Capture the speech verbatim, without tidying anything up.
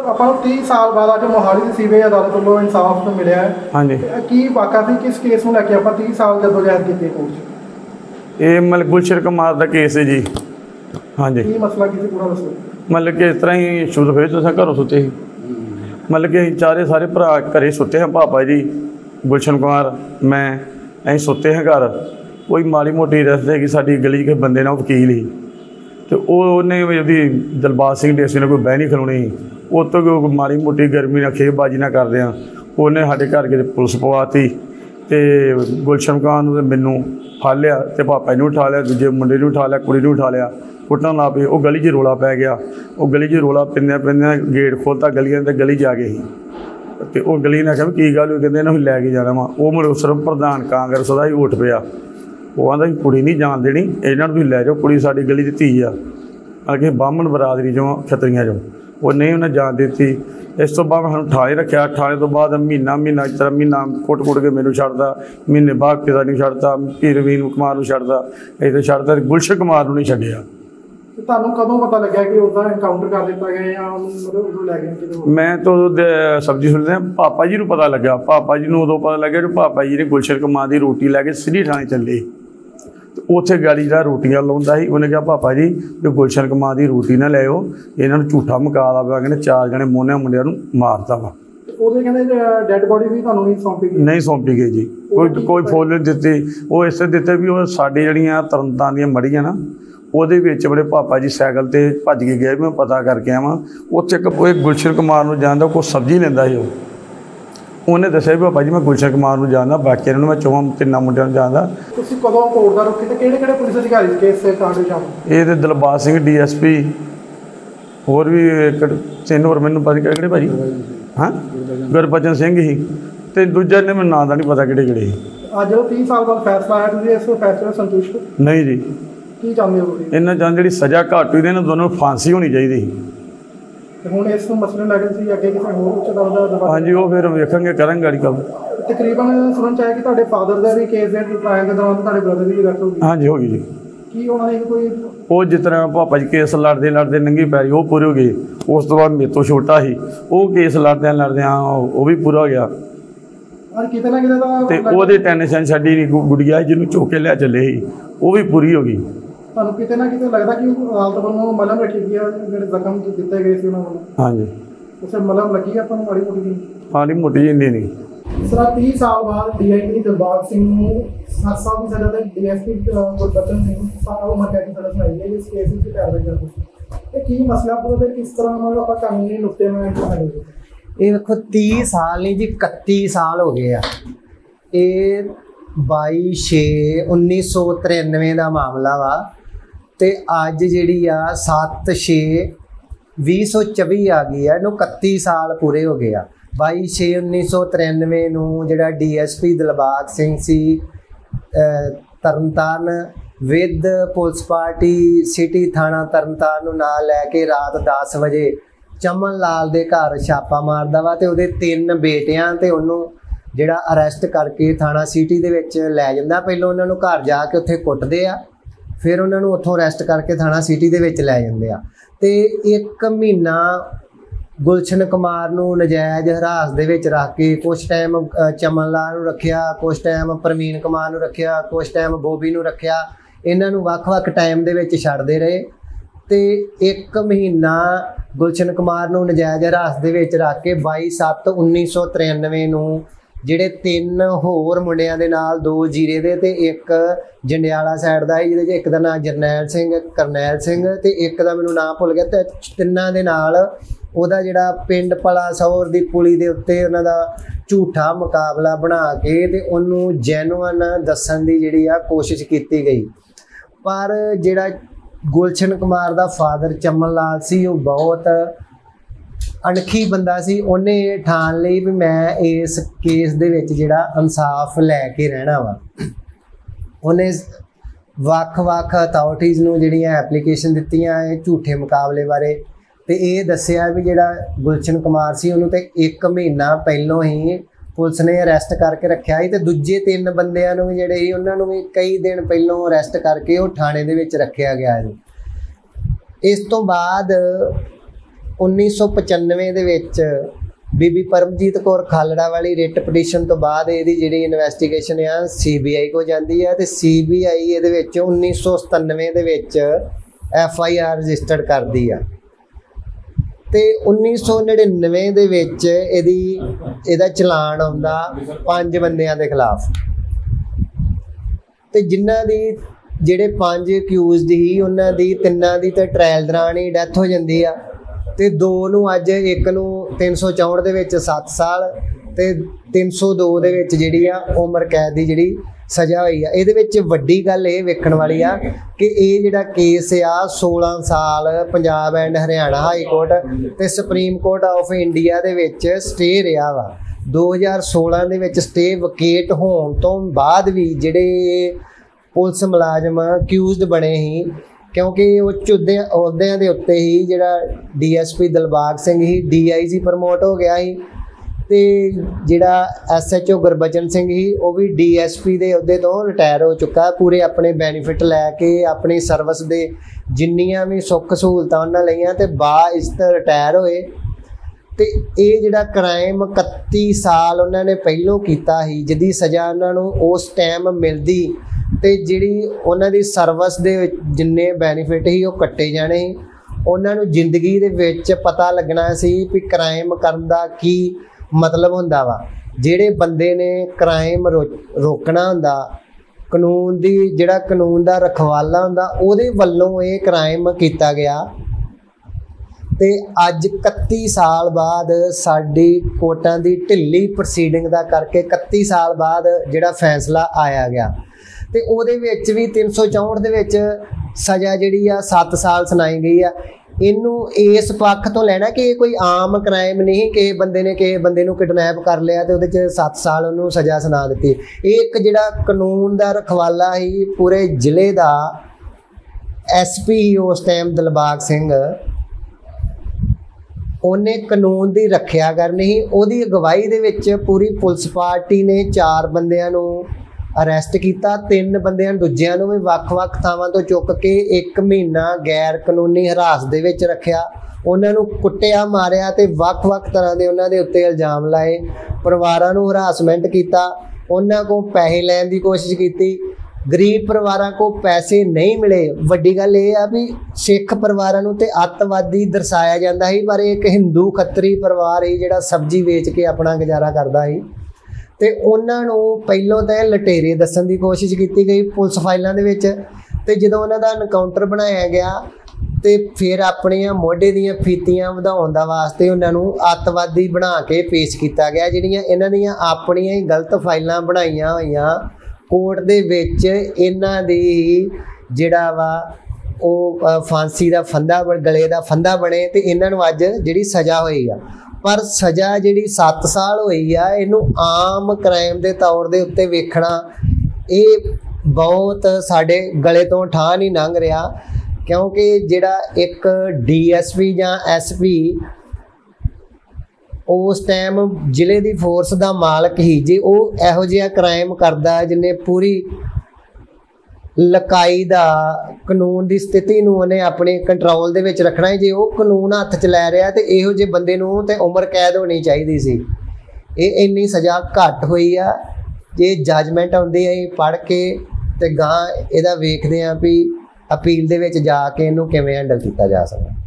ਆਪਾਂ ਨੂੰ तीस साल बाद ਅੱਜ ਮੋਹਾਲੀ ਦੀ ਸੀਬੀਆਈ ਅਦਾਲਤ ਵੱਲੋਂ ਇਨਸਾਫ ਨੂੰ ਮਿਲਿਆ ਹੈ। ਹਾਂਜੀ ਕੀ ਵਾਕਾ ਸੀ ਕਿਸ ਕੇਸ ਨੂੰ ਲੈ ਕੇ ਆਪਾਂ तीस ਸਾਲ ਜਦੋਜਹਿਦ ਕੀਤੀ ਕੋਰਟ 'ਚ? ਇਹ ਮਤਲਬ ਗੁਲਸ਼ਨ ਕੁਮਾਰ ਦਾ ਕੇਸ ਹੈ ਜੀ। ਹਾਂਜੀ ਕੀ ਮਸਲਾ ਕੀ ਸੀ ਪੂਰਾ ਦੱਸੋ। ਮਤਲਬ ਕਿ ਇਸ ਤਰ੍ਹਾਂ ਹੀ ਸ਼ੁਰੂ ਹੋਏ ਤੁਸੀਂ ਘਰੋਂ ਸੁੱਤੇ ਸੀ। ਮਤਲਬ ਕਿ ਅਸੀਂ ਚਾਰੇ ਸਾਰੇ ਭਰਾ ਘਰੇ ਸੁੱਤੇ ਹਾਂ, ਪਾਪਾ ਜੀ ਗੁਲਸ਼ਨ ਕੁਮਾਰ ਮੈਂ ਅਸੀਂ ਸੁੱਤੇ ਹਾਂ ਘਰ। ਕੋਈ ਮਾੜੀ ਮੋਟੀ ਰਸਤੇ ਕਿ ਸਾਡੀ ਗਲੀ 'ਚ ਬੰਦੇ ਨਾਲ ਵਕੀਲ ਸੀ ਤੇ ਉਹ ਉਹਨੇ ਉਹਦੀ ਦਿਲਬਾਗ ਸਿੰਘ ਢੇਸੀ ਨੇ ਕੋਈ ਬਹਿ ਨਹੀਂ ਖਲੋਣੀ ਸੀ। ਉਹ ਤੋਂ ਕੋਈ ਮਾੜੀ ਮੋਟੀ ਗਰਮੀ ਨਾਲ ਖੇਬਬਾਜੀ ਨਾ ਕਰਦੇ ਹਾਂ ਉਹਨੇ ਸਾਡੇ ਘਰ ਕਿਤੇ ਪੁਲਿਸ ਪਵਾਤੀ ਤੇ ਗੁਲਸ਼ਨ ਕੁਮਾਰ ਨੂੰ ਮੈਨੂੰ ਫੜ ਲਿਆ ਤੇ ਪਾਪਾ ਨੂੰ ਉਠਾ ਲਿਆ, ਦੂਜੇ ਮੁੰਡੇ ਨੂੰ ਉਠਾ ਲਿਆ, ਕੁੜੀ ਨੂੰ ਉਠਾ ਲਿਆ, ਕੁੱਟਣ ਲੱਗ ਪਏ। ਉਹ ਗਲੀ 'ਚ ਰੌਲਾ ਪੈ ਗਿਆ। ਉਹ ਗਲੀ 'ਚ ਰੌਲਾ ਪੈਂਦਿਆਂ ਪੈਂਦਿਆਂ ਗੇਟ ਖੋਲ੍ਹਤਾ ਗਲੀਆਂ ਤੇ ਗਲੀ 'ਚ ਆ ਗਏ ਸੀ ਤੇ ਉਹ ਗਲੀ ਨੇ ਆਖਿਆ ਵੀ ਕੀ ਗੱਲ ਹੋਈ? ਕਹਿੰਦੇ ਇਹਨੂੰ ਲੈ ਕੇ ਜਾਣਾ ਵਾ। ਉਹ ਮੇਰੇ ਸਿਰਫ ਪ੍ਰਧਾਨ ਕਾਂਗਰਸ ਦਾ ਹੀ ਉੱਠ ਪਿਆ। ਉਹ ਆਂਦਾ ਵੀ ਕੁੜੀ ਨਹੀਂ ਜਾਣ ਦੇਣੀ, ਇਹਨਾਂ ਨੂੰ ਤੁਸੀਂ ਲੈ ਜਾਓ, ਕੁੜੀ ਸਾਡੀ ਗਲੀ ਦੀ ਧੀ ਆ, ਅੱਗੇ ਬਾਹਮਣ ਬਰਾਦਰੀ 'ਚੋਂ ਖੱਤਰੀਆਂ 'ਚੋਂ। ਉਹ ਨਹੀਂ ਉਹਨੇ ਜਾਣ ਦਿੱਤੀ। ਇਸ ਤੋਂ ਬਾਅਦ ਸਾਨੂੰ ਠਾਣੇ ਰੱਖਿਆ। ਠਾਣੇ ਤੋਂ ਬਾਅਦ ਮਹੀਨਾ ਮਹੀਨਾ ਇਸ ਤਰ੍ਹਾਂ ਮਹੀਨਾ ਕੁੱਟ ਕੁੱਟ ਕੇ ਮੈਨੂੰ ਛੱਡਦਾ, ਮਹੀਨੇ ਬਾਅਦ ਪਿਤਾ ਨੂੰ ਛੱਡਦਾ, ਫਿਰ ਰਵੀਨ ਕੁਮਾਰ ਨੂੰ ਛੱਡਦਾ, ਇੱਥੇ ਛੱਡਦਾ, ਗੁਲਸ਼ਨ ਕੁਮਾਰ ਨੂੰ ਨਹੀਂ ਛੱਡਿਆ। ਤੁਹਾਨੂੰ ਕਦੋਂ ਪਤਾ ਲੱਗਿਆ ਕਿ ਉਹਦਾ ਐਨਕਾਊਂਟਰ ਕਰ ਦਿੱਤਾ ਗਿਆ ਜਾਂ ਉਹਨੂੰ ਮਤਲਬ ਉਦੋਂ ਲੈ ਗਏ ਕਿਦੋਂ? ਮੈਂ ਤਾਂ ਉਦੋਂ ਸਬਜ਼ੀ ਸੁਣਦੇ ਪਾਪਾ ਜੀ ਨੂੰ ਪਤਾ ਲੱਗਾ। ਪਾਪਾ ਜੀ ਨੂੰ ਉਦੋਂ ਪਤਾ ਲੱਗਿਆ ਕਿ ਪਾਪਾ ਜੀ ਨੇ ਗੁਲਸ਼ਨ ਕੁਮਾਰ ਦੀ ਰੋਟੀ ਲੈ ਕੇ ਸਿੱਧੀ ਥਾਣੇ ਚੱਲੇ। ਉੱਥੇ ਗਾੜੀ ਜਿਹੜਾ ਰੋਟੀਆਂ ਲਾਉਂਦਾ ਸੀ ਉਹਨੇ ਕਿਹਾ ਪਾਪਾ ਜੀ ਜੋ ਗੁਲਸ਼ਨ ਕੁਮਾਰ ਦੀ ਰੋਟੀ ਨਾ ਲਿਆਓ, ਇਹਨਾਂ ਨੂੰ ਝੂਠਾ ਮੁਕਾਬਲਾ ਪਿਆ, ਕਹਿੰਦੇ ਚਾਰ ਜਣੇ ਮੋਹਨਿਆਂ ਮੁੰਡਿਆਂ ਨੂੰ ਮਾਰਤਾ ਵਾ। ਉਹਦੇ ਕਹਿੰਦੇ ਡੈਡ ਬੋਡੀ ਵੀ ਤੁਹਾਨੂੰ ਨਹੀਂ ਸੌਂਪੀ ਗਈ? ਨਹੀਂ ਸੌਂਪੀ ਗਈ ਜੀ, ਕੋਈ ਕੋਈ ਫੁੱਲ ਨਹੀਂ ਦਿੱਤੀ। ਉਹ ਇਸੇ ਦਿੱਤੇ ਵੀ ਉਹ ਸਾਡੇ ਜਿਹੜੀਆਂ ਤਰਨਤਾਰਨ ਦੀਆਂ ਮੜੀਆਂ ਨਾ ਉਹਦੇ ਵਿੱਚ ਬੜੇ ਪਾਪਾ ਜੀ ਸਾਈਕਲ 'ਤੇ ਭੱਜ ਕੇ ਗਏ। ਮੈਂ ਪਤਾ ਕਰਕੇ ਆਵਾਂ ਉੱਥੇ ਇੱਕ ਗੁਲਸ਼ਨ ਕੁਮਾਰ ਨੂੰ ਜਾਣਦਾ, ਕੋਈ ਸਬਜ਼ੀ ਲੈਂਦਾ ਸੀ। ਉਹ ਉਹਨੇ ਦੱਸਿਆ ਵੀ ਪਾਪਾ ਜੀ ਮੈਂ ਗੁਲਸ਼ਨ ਕੁਮਾਰ ਨੂੰ ਜਾਣਦਾ, ਬਾਕੀਆਂ ਨੂੰ ਮੈਂ ਚੌਵਾਂ ਤਿੰਨਾਂ ਮੁੰਡਿਆਂ ਨੂੰ ਜਾਣਦਾ। ਤੁਸੀਂ ਕਦੋਂ ਕੋਰਟ ਦਾ ਰੁਕੇ ਤੇ ਕਿਹੜੇ ਕਿਹੜੇ ਪੁਲਿਸ ਅਧਿਕਾਰੀ ਕੇਸ ਤੇ ਕਾਰਵਾਈ ਚਾਹੁੰਦੇ? ਇਹ ਤੇ Dilbagh Singh D S P, ਹੋਰ ਵੀ ਇੱਕ ਤਿੰਨ ਹੋਰ ਮੈਨੂੰ ਪਤਾ ਕਿਹੜੇ ਕਿਹੜੇ ਭਾਜੀ ਹਾਂ ਗੁਰਬਚਨ ਸਿੰਘ ਸੀ ਤੇ ਦੂਜਾ ਨੇ ਮੈਨੂੰ ਨਾਂ ਦਾ ਨਹੀਂ ਪਤਾ ਕਿਹੜੇ ਕਿਹੜੇ। ਅੱਜ ਉਹ तीस ਸਾਲ ਬਾਅਦ ਫੈਸਲਾ ਆਇਆ, ਤੁਸੀਂ ਇਸ ਫੈਸਲੇ ਨਾਲ ਸੰਤੁਸ਼ਟ? ਨਹੀਂ ਜੀ। ਕੀ ਚਾਹੁੰਦੇ ਹੋ ਤੁਸੀਂ? ਇਹਨਾਂ ਚਾਹੁੰਦੇ ਜਿਹੜੀ ਸਜ਼ਾ ਘੱਟ ਹੋਈ ਇਹਨਾਂ ਦੋਨੋਂ ਨੂੰ ਫਾਂਸੀ ਹੋਣੀ ਚਾਹੀਦੀ ਸੀ। ਹੁਣ ਇਸ ਨੂੰ ਮਸਲੇ ਲੱਗ ਸੀ ਅੱਗੇ ਕਿਸੇ ਹੋਰ ਉੱਚ ਅਦਾਲਤ ਦਾ? ਹਾਂਜੀ ਉਹ ਫਿਰ ਵੇਖਾਂਗੇ ਕਰਾਂਗੇ ਗਾੜੀ ਕੰਮ। ਤਕਰੀਬਨ ਸੁਣਨ ਚ ਆਇਆ ਕਿ ਤੁਹਾਡੇ ਫਾਦਰ ਦਾ ਵੀ ਕੇਸ ਦੇ ਟ੍ਰਾਇਲ ਦੇ ਦੌਰਾਨ ਤੁਹਾਡੇ ਬ੍ਰਦਰ ਦੀ ਵੀ ਡੈਥ ਹੋ ਗਈ? ਹਾਂਜੀ ਹੋ ਗਈ ਜੀ। ਕੀ ਉਹਨਾਂ ਨੇ ਕੋਈ ਉਹ ਜਿਸ ਤਰ੍ਹਾਂ ਪਾਪਾ ਜੀ ਕੇਸ ਲੜਦੇ ਲੜਦੇ ਨੰਗੀ ਪੈਰੀ ਉਹ ਪੂਰੇ ਹੋ ਗਏ। ਉਸ ਤੋਂ ਬਾਅਦ ਮੇਰੇ ਤੋਂ ਛੋਟਾ ਸੀ ਉਹ ਕੇਸ ਲੜਦਿਆਂ ਲੜਦਿਆਂ ਉਹ ਵੀ ਪੂਰਾ ਹੋ ਗਿਆ। ਕਿਤੇ ਨਾ ਕਿਤੇ ਤਾਂ ਤੇ ਉਹਦੇ ਟੈਨਸ਼ਨ ਛੱਡੀ ਨਹੀਂ ਗੁੜੀਆ ਜਿਹਨੂੰ ਚੁੱਕ ਕੇ ਲਿਆ ਚੱਲੇ ਸੀ ਉਹ ਵੀ ਪੂਰੀ ਹੋ ਗਈ। ਤੁਹਾਨੂੰ ਕਿਤੇ ਨਾ ਕਿਤੇ ਲੱਗਦਾ ਕਿ ਅਦਾਲਤ ਵੱਲੋਂ ਮਲਮ ਰੱਖੀ ਗਈ ਆ ਜਿਹੜੇ ਜ਼ਖਮ ਦਿੱਤੇ ਗਏ ਸੀ ਉਹਨਾਂ ਵੱਲੋਂ? ਹਾਂਜੀ ਉਸੇ ਮਲਮ ਲੱਗੀ ਆਪਾਂ ਨੂੰ ਮਾੜੀ ਮੋਟੀ? ਮਾੜੀ ਮੋਟੀ ਇੰਨੀ ਨਹੀਂ। ਸਰ तीस ਸਾਲ ਬਾਅਦ D I P Dilbagh Singh ਨੂੰ ਸੱਤ ਸਾਲ ਦੀ ਸਜ਼ਾ ਤੇ D S P Gurbachan Singh ਸਾਰਾ ਉਮਰ ਕੈਦ ਦੀ ਸਜ਼ਾ ਸੁਣਾਈ ਹੈ। ਇਸ ਕੇਸ ਵਿੱਚ ਕਾਰਵਾਈ ਕਰਦੇ ਇਹ ਕੀ ਮਸਲਾ ਪੂਰਾ ਤੇ ਕਿਸ ਤਰ੍ਹਾਂ ਨਾਲ ਆਪਾਂ ਕਾਨੂੰਨੀ ਨੁਕਤੇ ਨਾਲ ਕਹਾਂਗੇ? ਇਹ ਵੇਖੋ तीस ਸਾਲ ਨਹੀਂ ਜੀ इकतीस ਸਾਲ ਹੋ ਗਏ ਆ। ਇਹ ਬਾਈ ਛੇ ਉੱਨੀ ਸੌ ਤਰਾਨਵੇਂ ਦਾ ਮਾਮਲਾ ਵਾ ਤੇ ਅੱਜ ਜਿਹੜੀ ਆ ਸੱਤ ਛੇ ਵੀਹ ਸੌ ਚੌਵੀ ਆ ਗਈ ਆ, ਇਹਨੂੰ इकतीस ਸਾਲ ਪੂਰੇ ਹੋ ਗਏ ਆ। ਬਾਈ ਛੇ ਉੱਨੀ ਸੌ ਤਰਾਨਵੇਂ ਨੂੰ ਜਿਹੜਾ D S P Dilbagh Singh ਸੀ Tarn Taran with police party city ਥਾਣਾ ਤਰਨਤਾਰਨ ਨੂੰ ਨਾਲ ਲੈ ਕੇ ਰਾਤ ਦਸ ਵਜੇ ਚਮਨ ਲਾਲ ਦੇ ਘਰ ਛਾਪਾ ਮਾਰਦਾ ਵਾ ਤੇ ਉਹਦੇ ਤਿੰਨ ਬੇਟਿਆਂ ਤੇ ਉਹਨੂੰ ਜਿਹੜਾ ਅਰੈਸਟ ਕਰਕੇ ਥਾਣਾ ਸਿਟੀ ਦੇ ਵਿੱਚ ਲੈ ਜਾਂਦਾ। ਪਹਿਲਾਂ ਉਹਨਾਂ ਨੂੰ ਘਰ ਜਾ ਕੇ ਉੱਥੇ ਕੁੱਟਦੇ ਆ, ਫਿਰ ਉਹਨਾਂ ਨੂੰ ਉੱਥੋਂ ਅਰੈਸਟ ਕਰਕੇ ਥਾਣਾ ਸਿਟੀ ਦੇ ਵਿੱਚ ਲੈ ਜਾਂਦੇ ਆ ਤੇ ਇੱਕ ਮਹੀਨਾ ਗੁਲਸ਼ਨ ਕੁਮਾਰ ਨੂੰ ਨਜਾਇਜ਼ ਹਿਰਾਸ ਦੇ ਵਿੱਚ ਰੱਖ ਕੇ ਕੁਛ ਟਾਈਮ ਚਮਨ ਲਾਲ ਨੂੰ ਰੱਖਿਆ, ਕੁਛ ਟਾਈਮ ਪ੍ਰਵੀਨ ਕੁਮਾਰ ਨੂੰ ਰੱਖਿਆ, ਕੁਛ ਟਾਈਮ ਬੋਬੀ ਨੂੰ ਰੱਖਿਆ। ਇਹਨਾਂ ਨੂੰ ਵੱਖ-ਵੱਖ ਟਾਈਮ ਦੇ ਵਿੱਚ ਛੱਡਦੇ ਰਹੇ ਤੇ ਇੱਕ ਮਹੀਨਾ ਗੁਲਸ਼ਨ ਕੁਮਾਰ ਨੂੰ ਨਜਾਇਜ਼ ਹਿਰਾਸ ਦੇ ਵਿੱਚ ਰੱਖ ਕੇ ਬਾਈ ਸੱਤ ਉੱਨੀ ਸੌ ਤਰਾਨਵੇਂ ਨੂੰ ਜਿਹੜੇ ਤਿੰਨ ਹੋਰ ਮੁੰਡਿਆਂ ਦੇ ਨਾਲ, ਦੋ ਜੀਰੇ ਦੇ ਤੇ ਇੱਕ ਜੰਡਿਆਲਾ ਸਾਈਡ ਦਾ ਸੀ ਜਿਹਦੇ 'ਚ ਇੱਕ ਦਾ ਨਾਂ ਜਰਨੈਲ ਸਿੰਘ, ਕਰਨੈਲ ਸਿੰਘ ਤੇ ਇੱਕ ਦਾ ਮੈਨੂੰ ਨਾਂ ਭੁੱਲ ਗਿਆ, ਤੇ ਤਿੰਨਾਂ ਦੇ ਨਾਲ ਉਹਦਾ ਜਿਹੜਾ ਪਿੰਡ ਪਲਾਸੌਰ ਦੀ ਪੁਲੀ ਦੇ ਉੱਤੇ ਉਹਨਾਂ ਦਾ ਝੂਠਾ ਮੁਕਾਬਲਾ ਬਣਾ ਕੇ ਤੇ ਉਹਨੂੰ ਜੈਨੂਅਨ ਦੱਸਣ ਦੀ ਜਿਹੜੀ ਆ ਕੋਸ਼ਿਸ਼ ਕੀਤੀ ਗਈ। ਪਰ ਜਿਹੜਾ ਗੁਲਸ਼ਨ ਕੁਮਾਰ ਦਾ ਫਾਦਰ ਚਮਨ ਲਾਲ ਸੀ ਉਹ ਬਹੁਤ ਅਣਖੀ ਬੰਦਾ ਸੀ। ਉਹਨੇ ਠਾਣ ਲਈ ਵੀ ਮੈਂ ਇਸ ਕੇਸ ਦੇ ਵਿੱਚ ਜਿਹੜਾ ਇਨਸਾਫ ਲੈ ਕੇ ਰਹਿਣਾ ਵਾ। ਉਹਨੇ ਵੱਖ-ਵੱਖ ਅਥਾਰਟੀਜ਼ ਨੂੰ ਜਿਹੜੀਆਂ ਐਪਲੀਕੇਸ਼ਨ ਦਿੱਤੀਆਂ ਇਹ ਝੂਠੇ ਮੁਕਾਬਲੇ ਬਾਰੇ ਤੇ ਇਹ ਦੱਸਿਆ ਵੀ ਜਿਹੜਾ ਗੁਲਸ਼ਨ ਕੁਮਾਰ ਸੀ ਉਹਨੂੰ ਤੇ ਇੱਕ ਮਹੀਨਾ ਪਹਿਲੋਂ ਹੀ ਪੁਲਿਸ ਨੇ ਅਰੈਸਟ ਕਰਕੇ ਰੱਖਿਆ ਸੀ ਤੇ ਦੂਜੇ ਤਿੰਨ ਬੰਦਿਆਂ ਨੂੰ ਵੀ ਜਿਹੜੇ ਸੀ ਉਹਨਾਂ ਨੂੰ ਵੀ ਕਈ ਦਿਨ ਪਹਿਲੋਂ ਅਰੈਸਟ ਕਰਕੇ ਉਹ ਥਾਣੇ ਦੇ ਵਿੱਚ ਰੱਖਿਆ ਗਿਆ ਜੀ। ਇਸ ਤੋਂ ਬਾਅਦ उन्नीस सौ पचानवे दे विच बीबी परमजीत कौर खालड़ा वाली रिट पटीशन तो बाद इहदी जिहड़ी investigation uh C B I को जाती है तो सी बी आई इहदे विच उन्नीस सौ सतानवे दे विच एफ आई आर रजिस्टर्ड करदी आ ते उन्नीस सौ नड़िनवे दे विच इहदी इहदा चलान आउंदा पंज बंदियां दे खिलाफ ते जिन्हां दी जिहड़े पंज अक्यूज़ड ही उन्हां दी तिन्नां दी ते ट्रायल दौरान ही डैथ हो जाती आ ते दो नूं अज एक नूं तीन सौ चौंठ दे विच सत्त साल ते तीन सौ दो दे विच जिहड़ी आ उम्र कैद दी जिहड़ी सज़ा हुई आ। इहदे विच वड्डी गल इह वेखण वाली आ कि इह जिहड़ा केस आ सोलह साल Punjab and Haryana high court ते सुप्रीम कोर्ट ऑफ इंडिया दे विच स्टे रहा वा। दो हज़ार सोलह दे विच स्टे वकेट होण तो बाद भी जिहड़े पुलिस मुलाजम अक्यूज़ड बने ही क्योंकि उच्च अहुदिਆਂ ਦੇ ਉੱਤੇ ही ਜਿਹੜਾ D S P Dilbagh Singh ही डी आई जी प्रमोट हो गया ही ਤੇ ਜਿਹੜਾ S H O Gurbachan Singh ही वो भी डी एस पी ਦੇ ਅਹੁਦੇ ਤੋਂ ਰਿਟਾਇਰ ਹੋ ਚੁੱਕਾ ਪੂਰੇ ਆਪਣੇ ਬੈਨੀਫਿਟ ਲੈ ਕੇ ਆਪਣੀ ਸਰਵਿਸ ਦੇ ਜਿੰਨੀਆਂ ਵੀ ਸੁੱਖ ਸਹੂਲਤਾਂ ਉਹਨਾਂ ਲਈਆਂ ਤੇ ਬਾ ਇਜ਼ਤ ਰਿਟਾਇਰ ਹੋਏ ਤੇ ਇਹ ਜਿਹੜਾ ਕ੍ਰਾਈਮ ਇਕੱਤੀ ਸਾਲ ਉਹਨਾਂ ਨੇ ਪਹਿਲੋਂ ਕੀਤਾ ਸੀ ਜਿਹਦੀ ਸਜ਼ਾ ਉਹਨਾਂ ਨੂੰ ਉਸ ਟਾਈਮ ਮਿਲਦੀ ਤੇ ਜਿਹੜੀ ਉਹਨਾਂ ਦੀ ਸਰਵਿਸ ਦੇ ਜਿੰਨੇ ਬੈਨੀਫਿਟ ਸੀ ਉਹ ਕੱਟੇ ਜਾਣੇ ਸੀ ਉਹਨਾਂ ਨੂੰ ਜ਼ਿੰਦਗੀ ਦੇ ਵਿੱਚ ਪਤਾ ਲੱਗਣਾ ਸੀ ਵੀ ਕ੍ਰਾਈਮ ਕਰਨ ਦਾ ਕੀ ਮਤਲਬ ਹੁੰਦਾ ਵਾ। ਜਿਹੜੇ ਬੰਦੇ ਨੇ ਕ੍ਰਾਈਮ ਰੋਕਣਾ ਹੁੰਦਾ ਕਾਨੂੰਨ ਦੀ ਜਿਹੜਾ ਕਾਨੂੰਨ ਦਾ ਰਖਵਾਲਾ ਹੁੰਦਾ ਉਹਦੇ ਵੱਲੋਂ ਇਹ ਕ੍ਰਾਈਮ ਕੀਤਾ ਗਿਆ ਤੇ ਅੱਜ इकतीस साल बाद साडी कोर्टां दी ढिल्ली प्रोसीडिंग दा करके इकतीस साल बाद जिहड़ा फैसला आया गया ते ओहदे विच भी तीन सौ चौंठ दे विच सज़ा जिहड़ी आ सत्त साल सुनाई गई आ। इनू इस पक्ष तो लेना कि कोई आम क्राइम नहीं कि बंदे ने कि बंदे नूं किडनैप कर लिया तो उहदे सत्त साल उन्होंने सज़ा सुना दी। एक जिहड़ा कानून दा रखवाला ही पूरे जिले का एस पी उस टाइम दिलबाग सिंह उन्हें कानून की रखिया करनी ही उहदी अगवाई दे विच पूरी पुलिस पार्टी ने चार बंदियां नूं अरैसट किया तीन बंदियां दूजियां नूं भी वख-वख थावां तो चुक के एक महीना गैर कानूनी हिरासत दे विच रखिया उन्हां नूं कुट्टिया मारिया ते वख-वख तरह दे उन्हां दे उत्ते इल्जाम लाए परिवारां नूं हरासमेंट किया उन्हां कोल पैसे लैण दी कोशिश की गरीब परिवारों को पैसे नहीं मिले। वड्डी गल यह है भी सिख परिवारों नूं ते अतवादी दर्शाया जाता है पर एक हिंदू खत्तरी परिवार ही जिहड़ा सब्जी वेच के अपना गुजारा करता है ते उन्हां नूं पहलों तो लटेरे दस्सण दी कोशिश की गई पुलिस फाइलों दे विच ते जदों उन्हां दा एनकाउंटर बनाया गया ते फिर अपनियां मोढे दीयां फीतियां वधाउण दा वास्ते उन्हां नूं अतवादी बना के पेश किया गया। जिहड़ियां इन्हां दीयां अपनियां ही गलत फाइलां बनाईयां होईयां कोर्ट दे विच इन्हां दी जिहड़ा वा ਉਹ फांसी का फंदा गले का फंदा बने तो इन्हों अज जी सज़ा हुई आ पर सज़ा जी सत्त साल हुई आ इनू आम क्राइम के तौर के उत्ते वेखना ये बहुत साढ़े गले तो ठा नहीं लंघ रहा क्योंकि जिहड़ा एक डी एस पी या एस पी उस टाइम जिले की फोर्स का मालक ही जे वो इहो जिहा क्राइम करदा जिन्हें पूरी लकाई दा कानून की स्थिति नूं उन्हें अपने कंट्रोल दे विच रखना है जे वो कानून हत्थ च लै रहा तो इहो जे बंदे नूं ते उम्र कैद होनी चाहिए सी। ये इन्नी सज़ा घट हुई आ जे जजमेंट आउंदी है पढ़ के ते गां इहदा वेखदे आ भी अपील दे विच जाके इहनूं किवें हैंडल किया जा सकदा।